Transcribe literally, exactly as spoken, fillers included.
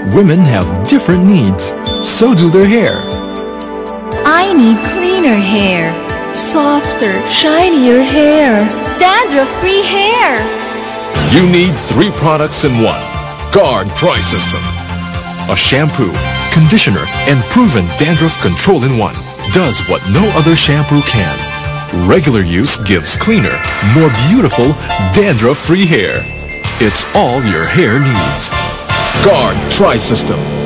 Women have different needs, so do their hair. I need cleaner hair, softer, shinier hair, dandruff-free hair. You need three products in one. Guard Dry System. A shampoo, conditioner, and proven dandruff control in one. Does what no other shampoo can. Regular use gives cleaner, more beautiful, dandruff-free hair. It's all your hair needs. Guard Dry System.